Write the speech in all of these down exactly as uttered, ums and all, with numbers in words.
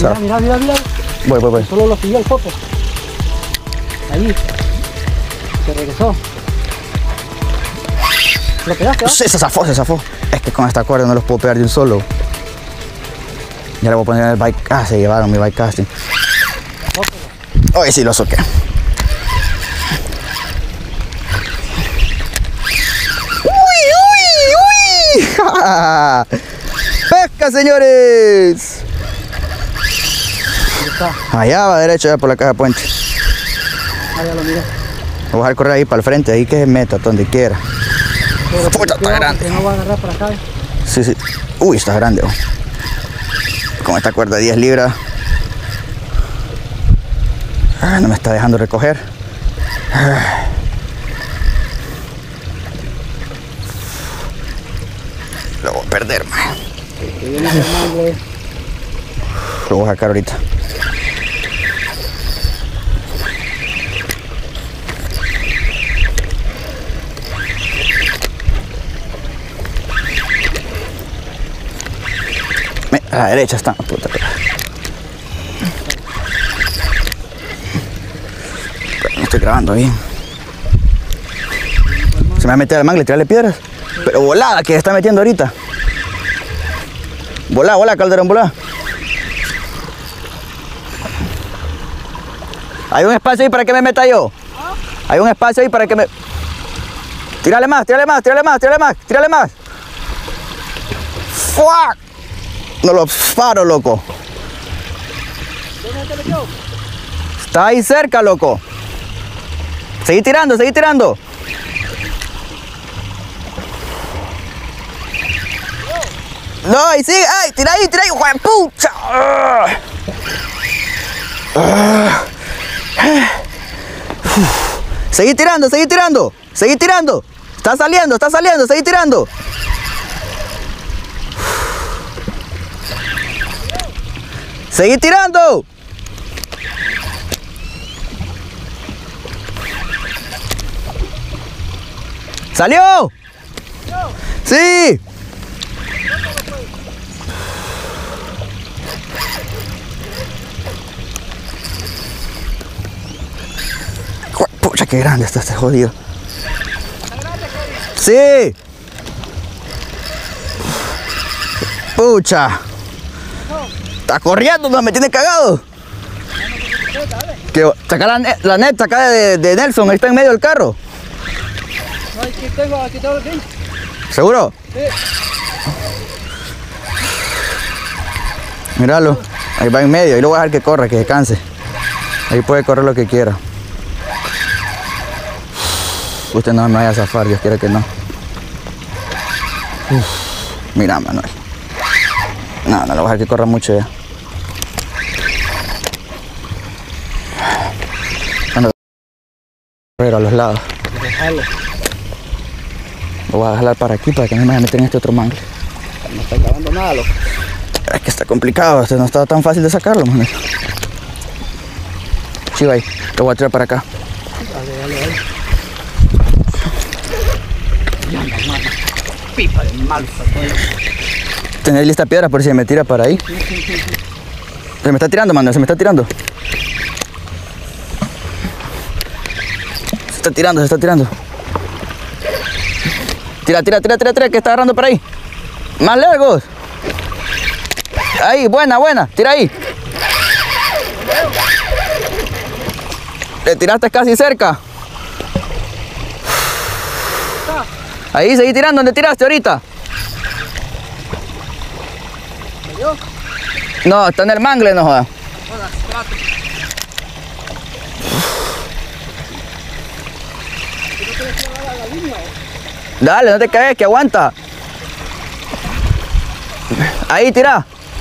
Mira, mira, mira, mira. Voy, voy, voy. Solo lo siguió el foto. Ahí. Se regresó. ¿Lo pegaste? ¿Ah? Sí, se zafó, se zafó. Es que con esta cuerda no los puedo pegar de un solo. Ya le voy a poner el bike. Ah, se llevaron mi bike casting. Hoy sí lo soqué. ¡Uy, uy, uy! ¡Pesca, señores! Allá va derecho, ya por la caja de puente. Ah, ya lo miré. Voy a dejar correr ahí para el frente, ahí que se meta, donde quiera. Pero Puta, está grande. que no va a agarrar para acá. ¿Eh? Sí, sí. Uy, está grande. Oh. Con esta cuerda de diez libras. Ah, no me está dejando recoger. Ah. Lo voy a perder, man. Que viene el mangle. Lo voy a sacar ahorita. A la derecha está. Puta. Me estoy grabando bien. Se me va a meter al mangle, tirarle piedras. Pero volada que está metiendo ahorita. Volá, volá, Calderón, volá. Hay un espacio ahí para que me meta yo. Hay un espacio ahí para que me... Tírale más, tírale más, tírale más, tírale más, tírale más. ¡Fuck! No lo paro, loco. ¿Dónde te metió? Está ahí cerca, loco. Seguí tirando, seguí tirando. No, ahí sigue, ay, tira ahí, tira ahí, ¡hijo de pucha! Seguí tirando, seguí tirando, seguí tirando. Está saliendo, está saliendo, seguí tirando. Seguí tirando. ¿Salió? Sí. Pucha, qué grande está este jodido. Sí. Pucha. Está corriendo, no me tiene cagado. Que saca la, net, la net acá de, de Nelson, ahí está en medio del carro. No, aquí tengo, aquí tengo aquí. ¿Seguro? Sí. Míralo, ahí va en medio, ahí lo voy a dejar que corra, que se canse. Ahí puede correr lo que quiera. Usted no me vaya a zafar, Dios quiera que no. Uf, mira, Manuel. No, no lo voy a dejar que corra mucho ya. Pero a los lados. Déjalo. Lo voy a jalar para aquí para que no me vaya a meter en este otro mangle. No está grabando nada, loco. Es que está complicado, este no está tan fácil de sacarlo, Manuel. Sí, va ahí. Lo voy a tirar para acá. Dale, dale, dale. Ya anda, mano. Pipa de mal. Tener lista piedra por si me tira para ahí. Se me está tirando, Manuel, se me está tirando. Se está tirando, se está tirando. Tira, tira, tira, tira, tira, que está agarrando por ahí. Más largos. Ahí, buena, buena, tira ahí. Le tiraste casi cerca. Ahí, seguí tirando, ¿dónde tiraste ahorita? No, está en el mangle, no jodas. Dale, no te caes, que aguanta. Ahí, tira.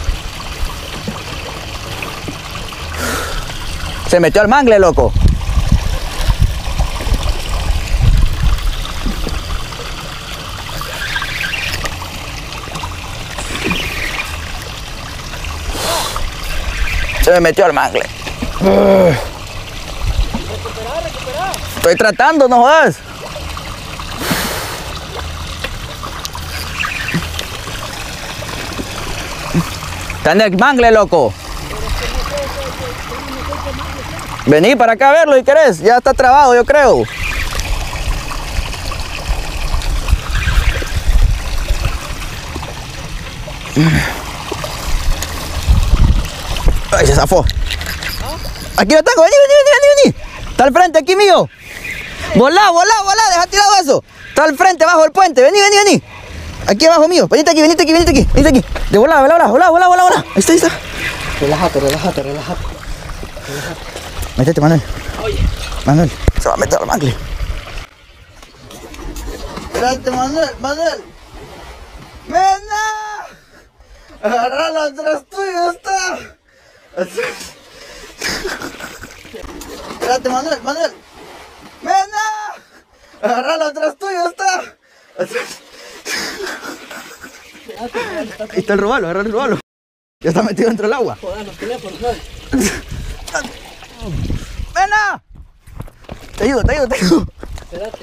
Se metió al mangle, loco. Se me metió al mangle. Recuperar, recuperar. Estoy tratando, no jodas. Está en el mangle, loco. Pero Vení para acá a verlo si querés. Ya está trabado, yo creo. Ay, se zafó. Aquí lo tengo, vení, vení, vení, vení. Está al frente, aquí mío. Volá, volá, volá, deja tirado eso. Está al frente, bajo el puente. Vení, vení, vení. Aquí abajo mío. Venite aquí, venite aquí, venite aquí, venite aquí. De volá, volá, volá, volá, volá, volá, volá. Ahí está, ahí está. Relájate, relájate, relájate. Relájate. Métete, Manuel. Oye. Manuel, se va a meter al mangle. Espérate, Manuel, Manuel. ¡Mena! Agarralo atrás tuyo, está. Espérate, Manuel, Manuel. ¡Mena! Agarralo atrás tuyo, está. Ahí está el robalo, agarra el robalo. Ya está metido dentro del agua. Joder, los teléfonos, ¿sabes? ¡Mena! Te ayudo, te ayudo, te ayudo. Espérate.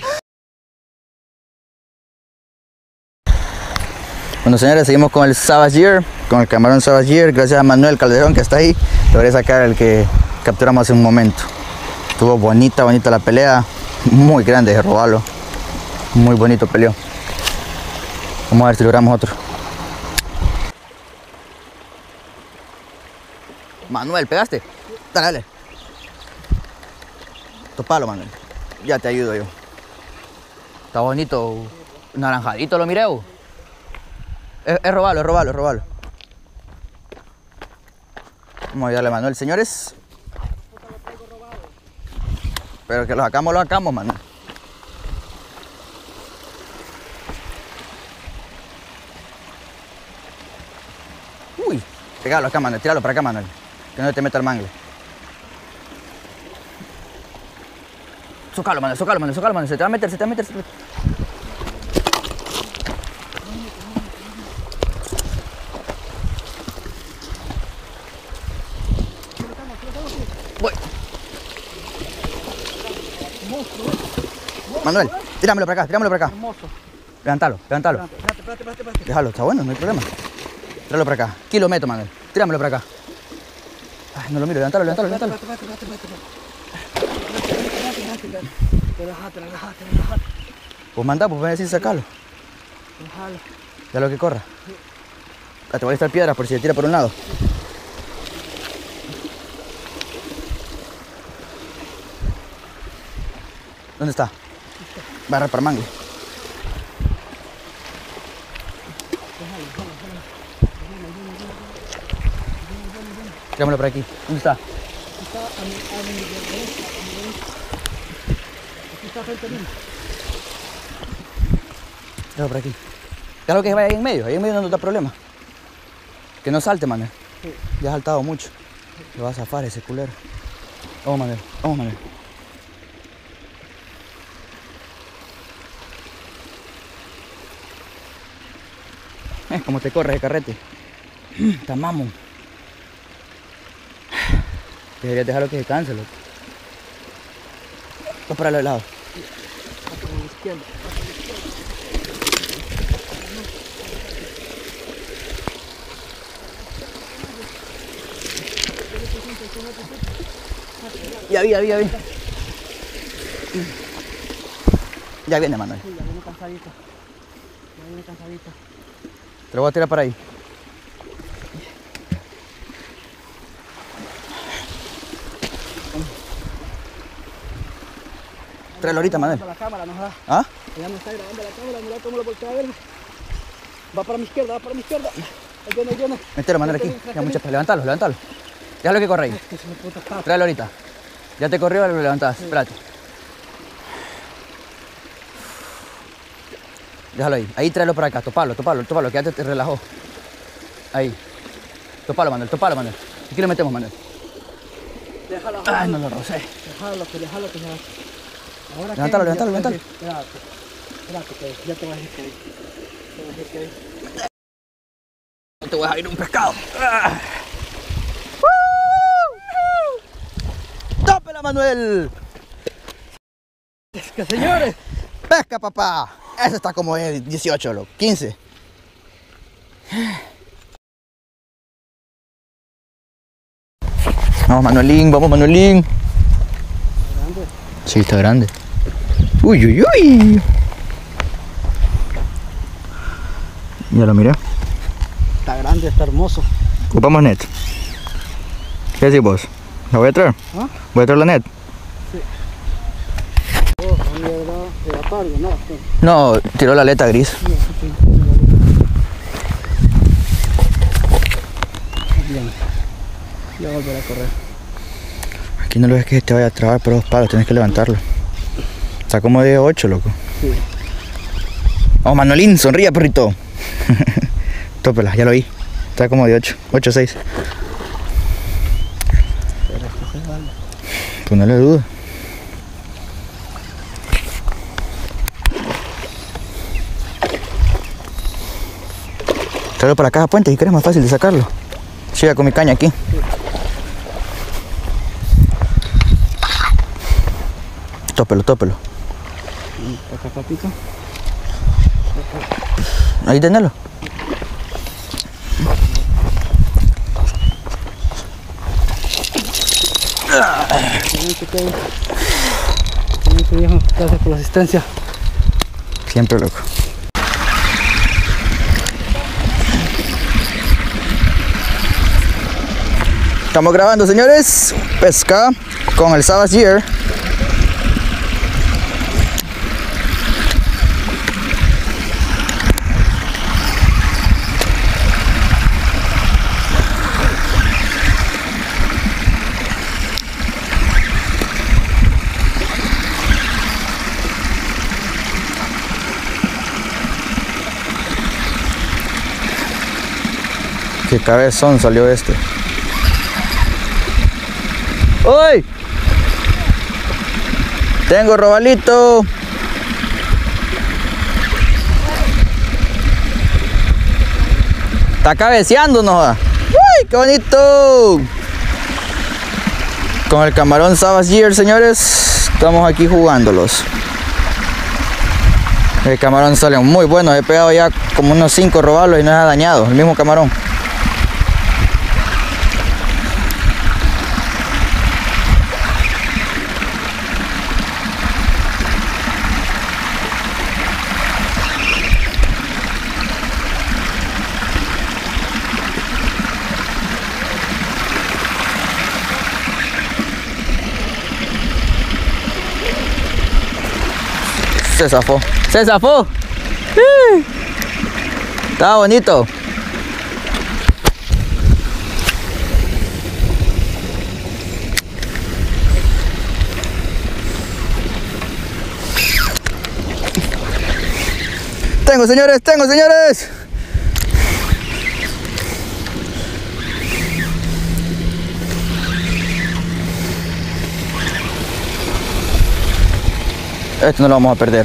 Bueno, señores, seguimos con el Savage Gear, con el camarón Savage Gear. Gracias a Manuel Calderón que está ahí. Logré sacar el que capturamos hace un momento. Estuvo bonita, bonita la pelea. Muy grande de robalo. Muy bonito peleó. Vamos a ver si logramos otro. Manuel, ¿pegaste? Dale, dale. Topalo, Manuel. Ya te ayudo yo. Está bonito. Naranjadito lo miré. Es, es robalo, es robalo, es robalo. Vamos a ayudarle a Manuel, señores. Pero que lo sacamos, lo sacamos, Manuel. Uy, pegalo acá, Manuel, tíralo para acá, Manuel. Que no te meta el mangle. Sócalo, Manuel, sócalo, Manuel, sócalo, Manuel. Se te va a meter, se te va a meter. Se te va a meter. Voy. Manuel, tíramelo para acá, tíramelo para acá. Levántalo, levántalo. Espérate, espérate, espérate, espérate. Déjalo, está bueno, no hay problema. Tíralo para acá. Aquí lo meto, Manuel. Tíramelo para acá. Ay, no lo miro, levántalo, levántalo, levántalo. Espérate, espérate, espérate, espérate. Relájate, relájate, relájate. Pues manda, pues ven a decir sacarlo. Relájalo. Ya lo que corra. Ah, te voy a estar piedras por si se tira por un lado. ¿Dónde está? Va a agarrar para mangle. Tirámoslo por aquí. ¿Dónde está? Aquí está a mi, a mi derecha, a mi derecha. Aquí está frente a mí. Tíralo por aquí. Claro que vaya ahí en medio. Ahí en medio no da problema. Que no salte, Manuel. Sí. Ya ha saltado mucho. Lo va a zafar ese culero. Vamos, Manuel. Vamos, Manuel. Eh, como te corre el carrete. Está mamón. Deberías dejarlo que se canse, loco. Va para el lado. Aquí a la izquierda. Ya vi, ya vi, ya vi. Ya viene, Manuel. Sí, ya viene cansadito. Ya viene cansadito. Te lo voy a tirar para ahí. Tráelo ahorita, Manuel. La cámara nos da. ¿Ah? Ya me está grabando la cámara, mira cómo lo voltea a ver. Va para mi izquierda, va para mi izquierda. Ahí viene, ahí viene. Mételo, Manuel, aquí. Ya muchas. Levántalo, levántalo. Déjalo que corre ahí. Este es mi puta escapa. Tráelo ahorita. Ya te corrió, lo levantás. Espérate. Déjalo ahí. Ahí tráelo para acá. Topalo, topalo, topalo. Que ya te, te relajó. Ahí. Topalo, Manuel, topalo, Manuel. Aquí lo metemos, Manuel. Déjalo. Ay, no lo rocé. Déjalo, que déjalo, que ya. Ahora Levántalo, que- levántalo, ya- levántalo. Espérate. Espérate, que ya te voy a decir que ahí. Te voy a decir que ahí. No te voy a dejar ir un pescado. Ah. ¡Tópela, Manuel! Es que señores. ¡Pesca, papá! Ese está como en dieciocho, loco. quince. Vamos, Manuelín, vamos, Manuelín. Sí, está grande. Uy, uy, uy. Ya lo miré. Está grande, está hermoso. Ocupamos net. ¿Qué decís vos? ¿La voy a traer? ¿Ah? ¿Voy a traer la net? Oh, a mí de verdad, de la tarde, no. Sí. No, tiró la aleta gris. No, sí, sí, bien. Ya volverá a correr. Aquí no lo ves que te vaya a trabar por dos palos, tienes que levantarlo. Está como de ocho, loco. Sí. Oh, Manolín, sonríe, perrito. Tópela, ya lo vi. Está como de ocho, ocho seis. Pero es que se vale. Pues no le dudo. Tráelo para la caja puente si querés, más fácil de sacarlo. Llega con mi caña aquí. Sí. Tópelo, tópelo. Acá, papito. Ahí tenelo. Excelente, Kevin. Excelente, viejo. Gracias por la asistencia. Siempre, loco. Estamos grabando, señores. Pesca con el Savage Gear. Qué cabezón salió este. ¡Uy! Tengo robalito. Está cabeceando, ¿no? ¡Uy! ¡Qué bonito! Con el camarón Savage Gear, señores. Estamos aquí jugándolos. El camarón sale muy bueno. He pegado ya como unos cinco robalos y no se ha dañado. El mismo camarón. Se zafó, se zafó. ¡Sí! Estaba bonito. Tengo, señores, tengo, señores. Esto no lo vamos a perder.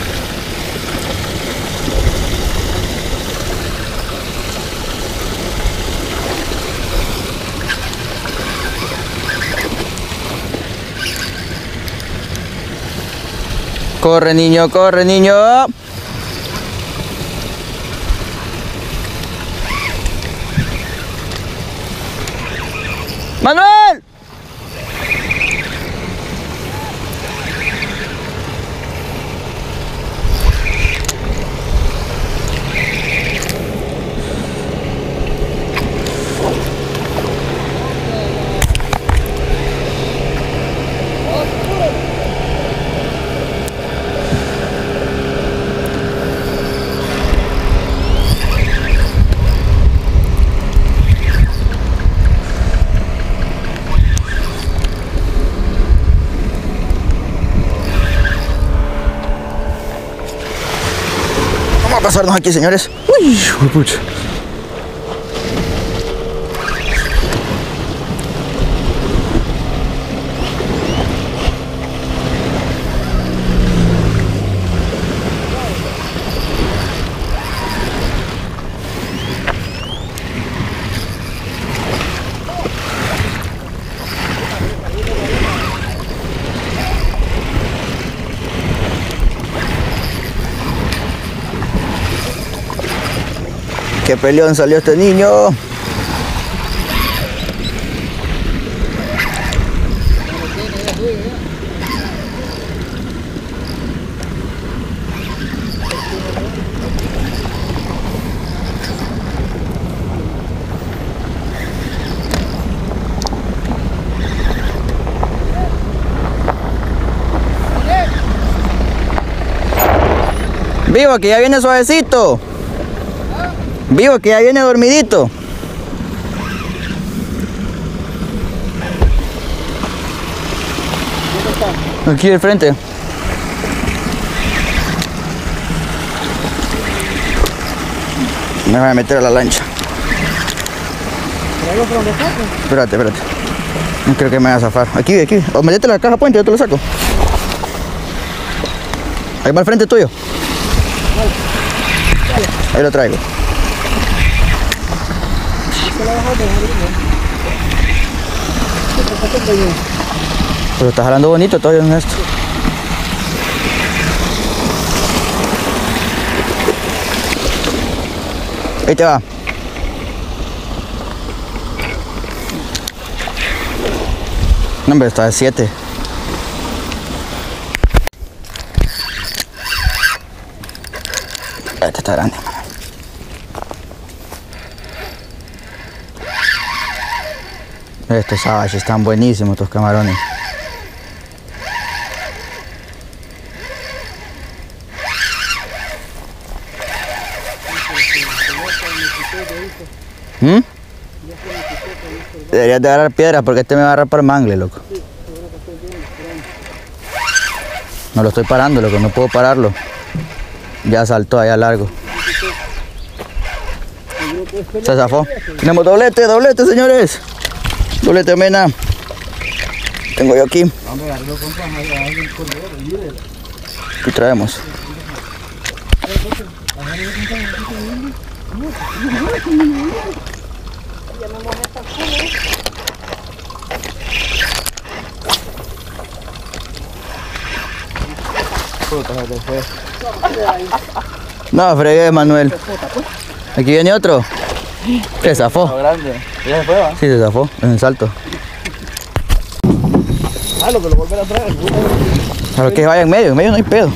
Corre, niño, corre, niño. ¡Manuel! Vamos a pasarnos aquí, señores. Uy, pucha. Qué peleón salió este niño. Vivo, que ya viene suavecito. Vivo, que ya viene dormidito. Aquí al frente. Me voy a meter a la lancha. ¿Traigo por donde saco? Espérate, espérate. No creo que me vaya a zafar. Aquí, aquí. O metete la caja puente, yo te lo saco. Ahí va al frente tuyo. Ahí lo traigo. Pero está jalando bonito todavía en esto. Ahí te va. No, hombre, está de siete. Este está grande. Estos sabes, están buenísimos estos camarones. ¿Mm? Deberías de agarrar piedras porque este me va a agarrar para el mangle, loco. No lo estoy parando, loco, no puedo pararlo. Ya saltó allá largo. Se zafó. Tenemos doblete, doblete, señores. Doblete, mena. Tengo yo aquí. Aquí traemos. No, fregué, Manuel. Aquí viene otro. Se zafó. ¿Ya se fue, va? Sí, se zafó en el salto. Ah, lo que lo volverá a traer. A lo que vaya en medio, en medio no hay pedo.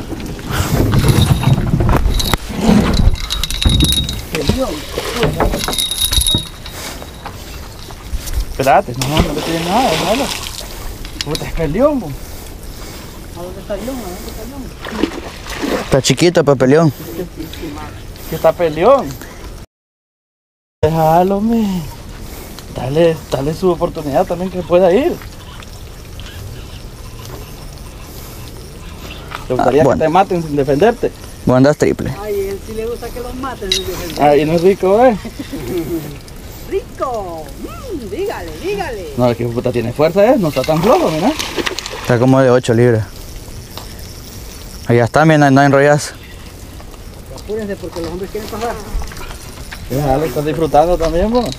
Espérate, no, no le tiene nada, déjalo. Puta, es peleón, bo. ¿A dónde está el león? ¿A dónde está el león? Está chiquito, papeleón. Que está peleón. Déjalo, me. Dale, dale su oportunidad también que pueda ir. ¿Te gustaría Ah, bueno. que te maten sin defenderte? Vos andas triple. Ay, él sí le gusta que los maten. Ay, no es rico, eh. ¡Rico! Mm, dígale, dígale. No, que puta tiene fuerza, eh. No está tan flojo, mira. Está como de ocho libras. Allá está, mira, no enrollas. Apúrense porque los hombres quieren pasar. Déjalo, estás disfrutando también, bo.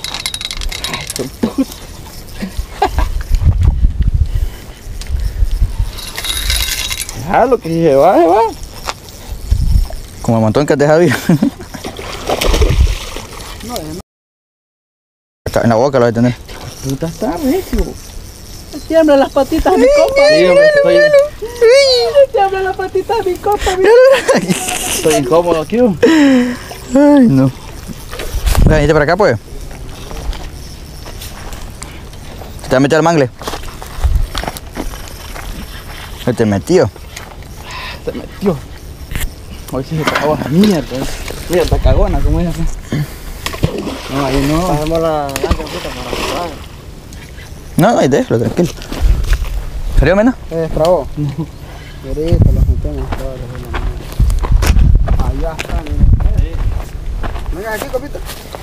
Déjalo que se va, se va. Como el montón que te Javi. Está en la boca lo voy a tener. Puta, está recio. Me tiemblan las patitas de mi copa. Sí, hombre, estoy, Me tiemblan las patitas de mi copa. Mira. estoy incómodo aquí, bo. Ay, no. Venite para acá, pues. Te va a meter al mangle. Se te metió. Se metió. Hoy sí se cagó la mierda. Mierda cagona, como es acá. No, ahí no. Pasemos la lancha puta para que vaya. No, no, déjalo, tranquilo. ¿Serio, mena? ¿Se destrabó? Ahorita los metemos todos en la mano. Allá está, mira. Venga aquí, copita.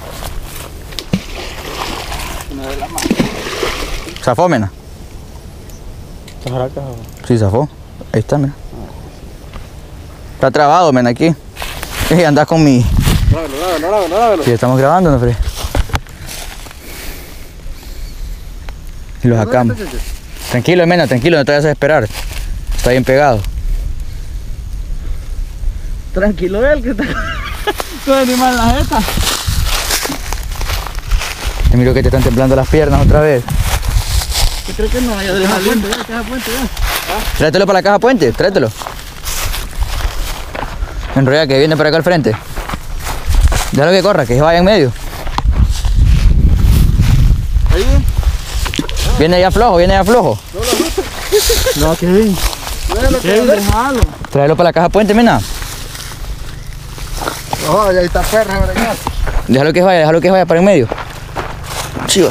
Me de la mano. ¿Zafó, mena? Chajaracas. Sí, zafó. Ahí está, mira. Está trabado, mena, aquí. Eh, andás con mi... Lávelo, lávelo, lávelo, lávelo. Sí, estamos grabando, ¿no, Fred? Y lo sacamos. Tranquilo, mena, tranquilo, no te vayas a esperar. Está bien pegado. Tranquilo, él que está con animal en la jeta. Te miro que te están temblando las piernas otra vez. Yo creo que no vaya de dejar puente, ya, caja puente, ya. Tráetelo para la caja puente, tráetelo. Enrolla que viene para acá al frente. Déjalo que corra, que se vaya en medio. Ahí. Viene ya flojo, viene ya flojo. No, Kevin. Kevin, déjalo. Tráelo para la caja puente, mena. Oh, ahí está perra, ¿verdad? Déjalo que vaya, déjalo que vaya para en medio. Chiva.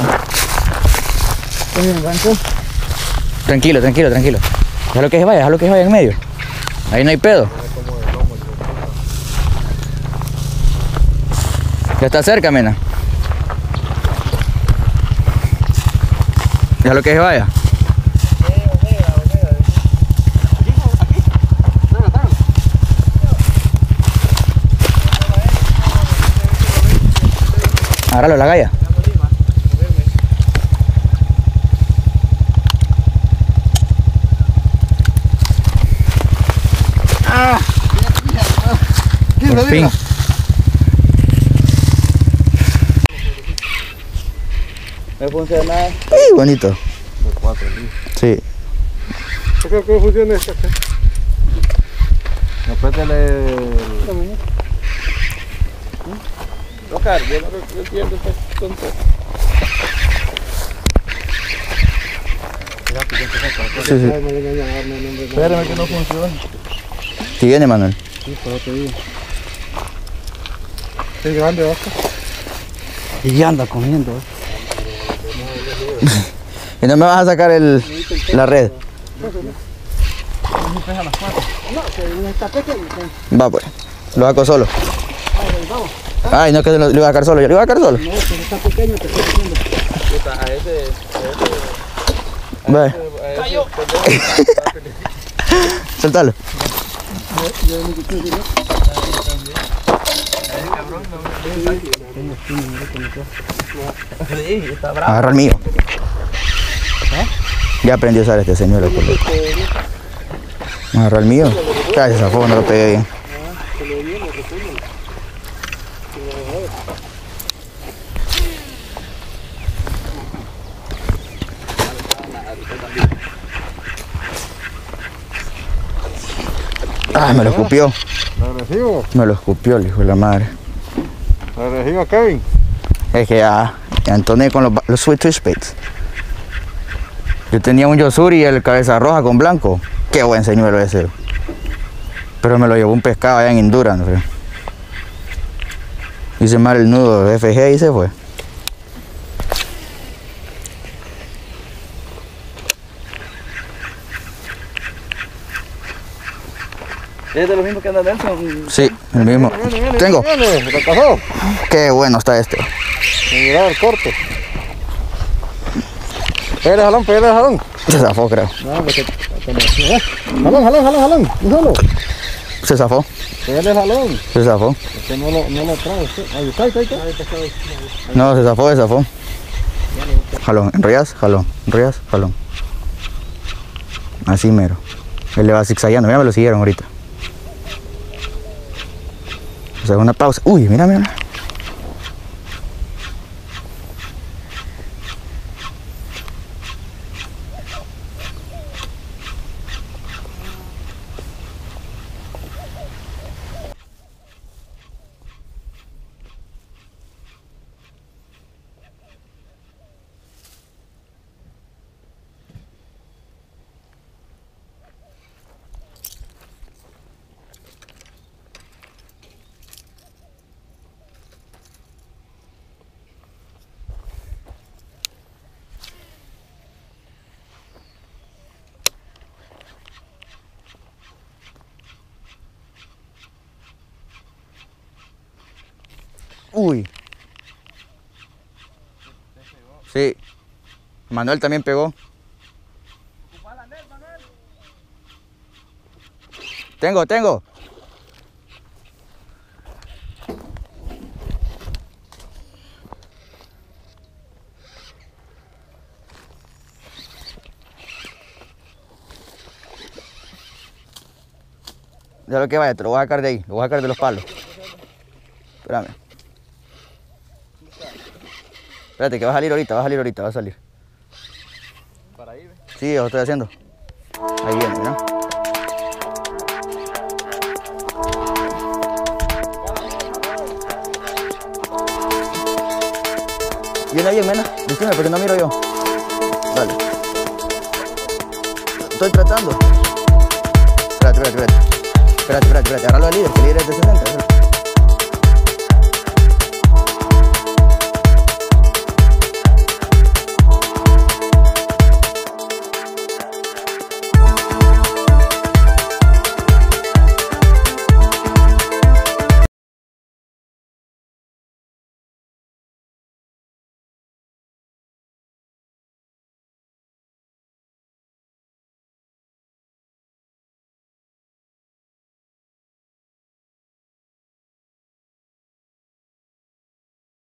Tranquilo, tranquilo, tranquilo. Déjalo que vaya, déjalo que vaya en medio. Ahí no hay pedo. Ya está cerca, mena. Déjalo que se vaya. Agárralo la galla. Ah, Por fin. No funciona nada. ¡Ay, bonito! De cuatro, Sí. ¿Por qué cómo funciona esto? Aprétale el... No cargue, no lo entiendo esta tonta. Sí, sí. Espérame que no funciona. Sí viene, Manuel. Sí, pero te digo. Es grande, Oscar. Y ya anda comiendo. Y no me vas a sacar el, la red. No, que está pequeño. Va pues. Lo saco solo. Ay, no, que lo, lo iba a sacar solo. Yo lo iba a sacar solo. No, que está pequeño, te estoy diciendo. A ese... Ve. Cayó. Suéltalo. Agarra el mío. Ya aprendí a usar este señuelo. Agarra el mío. Gracias a fuego, no lo pegué bien. Ah, me lo escupió. ¿Lo recibo? Me lo escupió el hijo de la madre. ¿Lo recibo, Kevin? Es que ya, ya entoné con los, los Sweet Twitch Baits. Yo tenía un Yosuri y el cabeza roja con blanco. Qué buen señuelo ese. Pero me lo llevó un pescado allá en Endurance. Creo. Hice mal el nudo de F G y se fue. ¿Es de lo mismo que anda Nelson? Sí, el mismo. Tengo. Viene, ¿te pasó? Qué bueno está este. Mira el corte. Pégale jalón, pégale jalón. Se zafó, creo. No, porque... Jalón, jalón, jalón, jalón. Un solo. Se zafó. Pégale jalón. Se zafó. Es que no lo, no lo trae usted. Ahí está, ahí está, ahí está. No, se zafó, se zafó. Jalón, enrollas, jalón, enrollas, jalón. Así mero. Él le va zigzagueando. Mira, me lo siguieron ahorita. O sea, una pausa. Uy, mira, mira. Uy. Sí. Manuel también pegó. Tengo, tengo. Ya lo que vaya, te lo voy a sacar de ahí, lo voy a sacar de los palos. Espérame. Espérate que va a salir ahorita, va a salir ahorita, va a salir. Para ahí, ¿ves? Sí, lo estoy haciendo. Ahí viene, ¿no? Viene bien, mena. Decime, porque no miro yo. Dale. Estoy tratando. Espérate, espérate, espérate. Espérate, espérate, espérate. Agarralo al líder, que el líder es de sesenta.